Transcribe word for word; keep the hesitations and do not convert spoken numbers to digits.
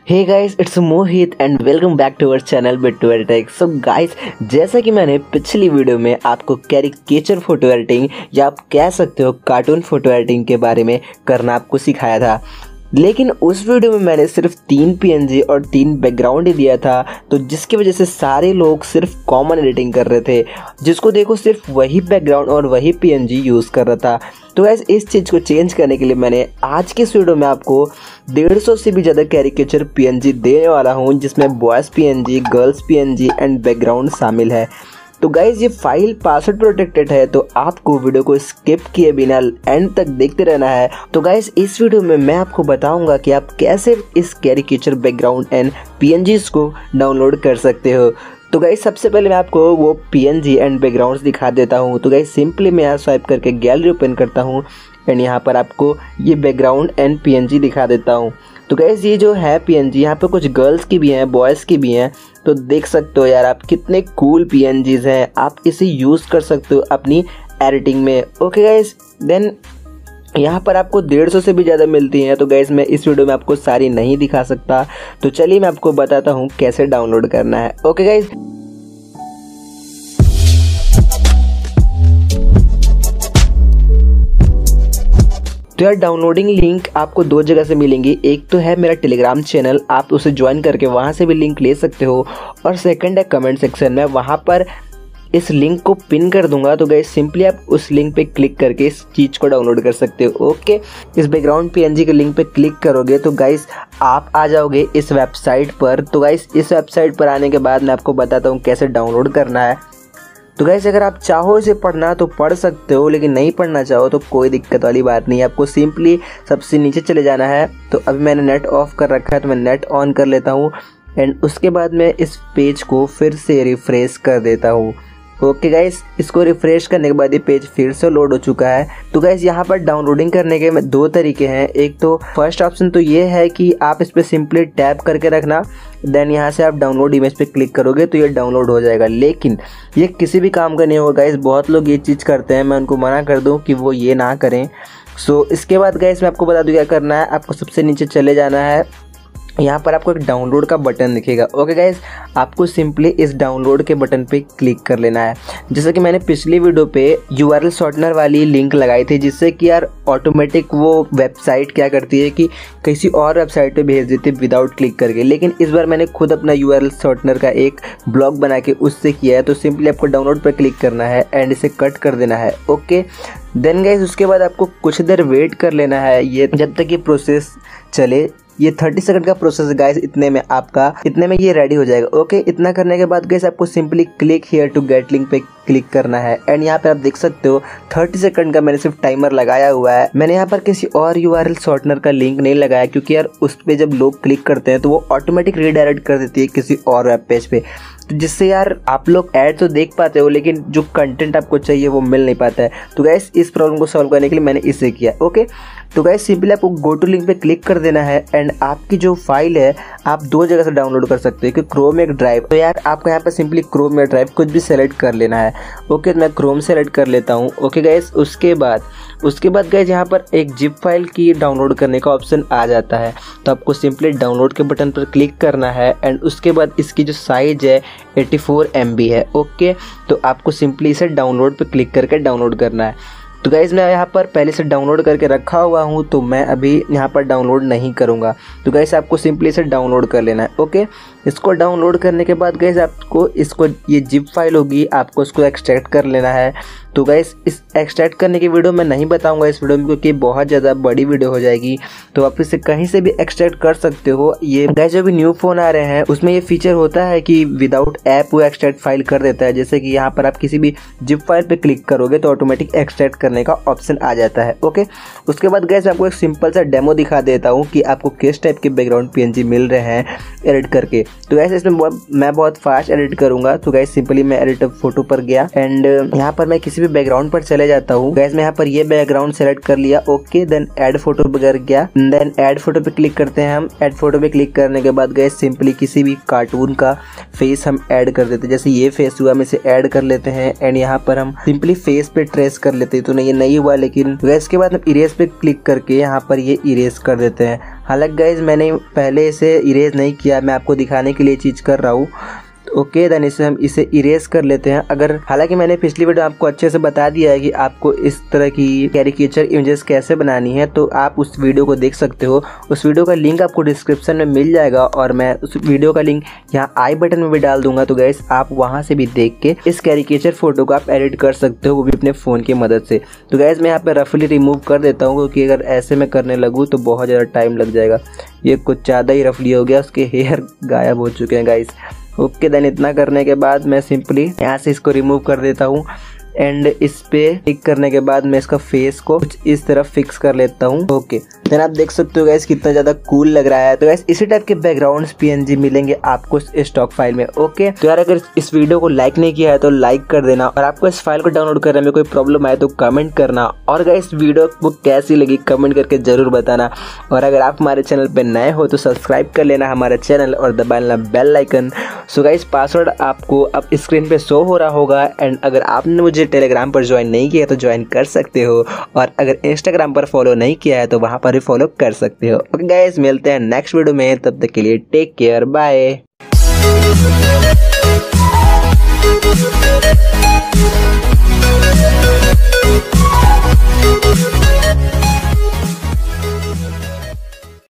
Hey guys, it's Mohit and welcome back to our channel Bittu editing. So guys, जैसा कि मैंने पिछली वीडियो में आपको कैरिकेचर फोटो एडिटिंग या आप कह सकते हो कार्टून फोटो एडिटिंग के बारे में करना आपको सिखाया था, लेकिन उस वीडियो में मैंने सिर्फ तीन पीएनजी और तीन बैकग्राउंड ही दिया था, तो जिसकी वजह से सारे लोग सिर्फ कॉमन एडिटिंग कर रहे थे, जिसको देखो सिर्फ वही बैकग्राउंड और वही पीएनजी यूज़ कर रहा था। तो गैस, इस चीज़ को चेंज करने के लिए मैंने आज के इस वीडियो में आपको डेढ़ सौ से भी ज़्यादा कैरिकेचर पीएनजी देने वाला हूँ, जिसमें boys PNG, girls PNG and background शामिल है। तो गाइज, ये फाइल पासवर्ड प्रोटेक्टेड है, तो आपको वीडियो को स्किप किए बिना एंड तक देखते रहना है। तो गाइज, इस वीडियो में मैं आपको बताऊंगा कि आप कैसे इस कैरिकेचर बैकग्राउंड एंड पीएनजीज को डाउनलोड कर सकते हो। तो गाइज, सबसे पहले मैं आपको वो पीएनजी एंड बैकग्राउंड्स दिखा देता हूँ। तो गाइज, सिंपली मैं यहाँ स्वाइप करके गैलरी ओपन करता हूँ एंड यहाँ पर आपको ये बैकग्राउंड एंड पीएनजी दिखा देता हूँ। तो गाइज, ये जो है पीएनजी, यहाँ पे कुछ गर्ल्स की भी हैं, बॉयज़ की भी हैं, तो देख सकते हो यार आप कितने कूल पीएनजीज हैं। आप इसे यूज़ कर सकते हो अपनी एडिटिंग में। ओके गाइज, देन यहाँ पर आपको डेढ़ सौ से भी ज़्यादा मिलती हैं। तो गाइज, मैं इस वीडियो में आपको सारी नहीं दिखा सकता, तो चलिए मैं आपको बताता हूँ कैसे डाउनलोड करना है। ओके गाइज, तो यार डाउनलोडिंग लिंक आपको दो जगह से मिलेंगी। एक तो है मेरा टेलीग्राम चैनल, आप उसे ज्वाइन करके वहाँ से भी लिंक ले सकते हो, और सेकंड है कमेंट सेक्शन में, वहाँ पर इस लिंक को पिन कर दूंगा। तो गाइस, सिंपली आप उस लिंक पे क्लिक करके इस चीज़ को डाउनलोड कर सकते हो। ओके, इस बैकग्राउंड पीएनजी के लिंक पे क्लिक करोगे तो गाइस आप आ जाओगे इस वेबसाइट पर। तो गाइस, इस वेबसाइट पर आने के बाद मैं आपको बताता हूँ कैसे डाउनलोड करना है। तो गाइस, अगर आप चाहो इसे पढ़ना तो पढ़ सकते हो, लेकिन नहीं पढ़ना चाहो तो कोई दिक्कत वाली बात नहीं है। आपको सिंपली सबसे नीचे चले जाना है। तो अभी मैंने नेट ऑफ कर रखा है, तो मैं नेट ऑन कर लेता हूँ एंड उसके बाद मैं इस पेज को फिर से रिफ्रेश कर देता हूँ। ओके गाइस, इसको रिफ्रेश करने के बाद ये पेज फिर से लोड हो चुका है। तो गाइस, यहाँ पर डाउनलोडिंग करने के दो तरीके हैं। एक तो फर्स्ट ऑप्शन तो ये है कि आप इस पर सिंपली टैप करके रखना, देन यहाँ से आप डाउनलोड इमेज पे क्लिक करोगे तो ये डाउनलोड हो जाएगा, लेकिन ये किसी भी काम का नहीं होगा गाइस। बहुत लोग ये चीज़ करते हैं, मैं उनको मना कर दूँ कि वो ये ना करें। सो इसके बाद गाइस मैं आपको बता दूँ क्या करना है। आपको सबसे नीचे चले जाना है, यहाँ पर आपको एक डाउनलोड का बटन दिखेगा। ओके गाइज, आपको सिंपली इस डाउनलोड के बटन पे क्लिक कर लेना है। जैसे कि मैंने पिछली वीडियो पे यूआरएल शॉर्टनर वाली लिंक लगाई थी, जिससे कि यार ऑटोमेटिक वो वेबसाइट क्या करती है कि किसी और वेबसाइट पे भेज देती है विदाउट क्लिक करके, लेकिन इस बार मैंने खुद अपना यूआरएल शॉर्टनर का एक ब्लॉग बना के उससे किया है। तो सिंपली आपको डाउनलोड पर क्लिक करना है एंड इसे कट कर देना है। ओके, देन गाइज उसके बाद आपको कुछ देर वेट कर लेना है, ये जब तक ये प्रोसेस चले। ये तीस सेकंड का प्रोसेस है गाइस, इतने में आपका इतने में ये रेडी हो जाएगा। ओके, इतना करने के बाद गाइस आपको simply click here to get link पे क्लिक करना है एंड यहाँ पे आप देख सकते हो तीस सेकंड का मैंने सिर्फ टाइमर लगाया हुआ है। मैंने यहाँ पर किसी और यूआरएल शॉर्टनर का लिंक नहीं लगाया, क्योंकि यार उस पे जब लोग क्लिक करते हैं तो वो ऑटोमेटिक रीडायरेक्ट कर देती है किसी और वेब पेज पे, तो जिससे यार आप लोग ऐड तो देख पाते हो, लेकिन जो कंटेंट आपको चाहिए वो मिल नहीं पाता है। तो गाइस, इस प्रॉब्लम को सॉल्व करने के लिए मैंने इसे किया। ओके, तो गाइस सिंपली आपको गो टू लिंक पे क्लिक कर देना है एंड आपकी जो फाइल है आप दो जगह से डाउनलोड कर सकते हो, कि क्रोम एक ड्राइव। तो यार आपको यहाँ पर सिंपली क्रोम या ड्राइव कुछ भी सेलेक्ट कर लेना है। ओके, तो मैं क्रोम सेलेक्ट कर लेता हूँ। ओके गाइस, उसके बाद उसके बाद गाइस यहाँ पर एक जिप फाइल की डाउनलोड करने का ऑप्शन आ जाता है। तो आपको सिंपली डाउनलोड के बटन पर क्लिक करना है एंड उसके बाद इसकी जो साइज है चौरासी एम बी है। ओके, तो आपको सिंपली इसे डाउनलोड पे क्लिक करके डाउनलोड करना है। तो गाइज़, मैं यहाँ पर पहले से डाउनलोड करके रखा हुआ हूँ, तो मैं अभी यहाँ पर डाउनलोड नहीं करूँगा। तो गाइज़, आपको सिंपली इसे डाउनलोड कर लेना है। ओके, इसको डाउनलोड करने के बाद गाइज़ आपको इसको ये जिप फाइल होगी, आपको इसको एक्सट्रैक्ट कर लेना है। तो गाइज़, इस एक्सट्रैक्ट करने की वीडियो मैं नहीं बताऊंगा इस वीडियो में, क्योंकि बहुत ज़्यादा बड़ी वीडियो हो जाएगी। तो आप इसे कहीं से भी एक्सट्रैक्ट कर सकते हो। ये गाइज़ जो भी न्यू फ़ोन आ रहे हैं उसमें ये फीचर होता है कि विदाउट ऐप वो एक्सट्रैक्ट फाइल कर देता है। जैसे कि यहाँ पर आप किसी भी जिप फाइल पे क्लिक करोगे तो ऑटोमेटिक एक्सट्रैक्ट करने का ऑप्शन आ जाता है। ओके, उसके बाद गाइज़ आपको एक सिंपल सा डेमो दिखा देता हूँ कि आपको किस टाइप के बैकग्राउंड पीएनजी मिल रहे हैं एडिट करके। तो गैस इसमें बहुत मैं बहुत फास्ट एडिट करूंगा। तो गैस सिंपली मैं एडिट फोटो पर गया एंड यहाँ पर मैं किसी भी बैकग्राउंड पर चले जाता हूँ। गैस मैं यहाँ पर ये बैकग्राउंड सेलेक्ट कर लिया। ओके, देन ऐड फोटो पर गया, देन ऐड फोटो पे क्लिक करते हैं हम। ऐड फोटो पे क्लिक करने के बाद गैस सिंपली किसी भी कार्टून का फेस हम ऐड कर देते हैं। जैसे ये फेस हुआ, हम इसे ऐड कर लेते हैं एंड यहाँ पर हम सिंपली फेस पे ट्रेस कर लेते हैं। तो नहीं, ये नहीं हुआ, लेकिन गैस के बाद हम इरेज पे क्लिक करके यहाँ पर ये इरेज कर देते हैं। हालांकि गाइज मैंने पहले इसे इरेज नहीं किया, मैं आपको दिखाने के लिए चीज़ कर रहा हूँ। ओके, देन इसे हम इसे इरेज कर लेते हैं। अगर हालांकि मैंने पिछली वीडियो आपको अच्छे से बता दिया है कि आपको इस तरह की कैरिकेचर इमेजेस कैसे बनानी है, तो आप उस वीडियो को देख सकते हो। उस वीडियो का लिंक आपको डिस्क्रिप्शन में मिल जाएगा और मैं उस वीडियो का लिंक यहाँ आई बटन में भी डाल दूंगा। तो गैस आप वहाँ से भी देख के इस कैरिकेचर फोटो को आप एडिट कर सकते हो, वो भी अपने फ़ोन की मदद से। तो गैस मैं यहाँ पे रफली रिमूव कर देता हूँ, क्योंकि अगर ऐसे में करने लगूँ तो बहुत ज़्यादा टाइम लग जाएगा। ये कुछ ज़्यादा ही रफली हो गया, उसके हेयर गायब हो चुके हैं गाइस। ओके, देन इतना करने के बाद मैं सिंपली यहाँ से इसको रिमूव कर देता हूँ एंड इस पे क्लिक करने के बाद मैं इसका फेस को कुछ इस तरफ फिक्स कर लेता हूँ। ओके, देन आप देख सकते हो गाइस कितना ज़्यादा कूल लग रहा है। तो गाइस इसी टाइप के बैकग्राउंड्स पीएनजी मिलेंगे आपको स्टॉक फाइल में। ओके, तो यार अगर इस वीडियो को लाइक नहीं किया है तो लाइक कर देना, और आपको इस फाइल को डाउनलोड करने में कोई प्रॉब्लम आए तो कमेंट करना, और गाइस वीडियो को कैसी लगी कमेंट करके जरूर बताना। और अगर आप हमारे चैनल पर नए हो तो सब्सक्राइब कर लेना हमारा चैनल और दबा लेना bell icon. So guys password आपको अब स्क्रीन पे शो हो रहा होगा एंड अगर आपने मुझे टेलीग्राम पर ज्वाइन नहीं किया तो ज्वाइन कर सकते हो, और अगर इंस्टाग्राम पर फॉलो नहीं किया है तो वहां पर भी फॉलो कर सकते हो। ओके गाइस, मिलते हैं नेक्स्ट वीडियो में, तब तक के लिए टेक केयर, बाय।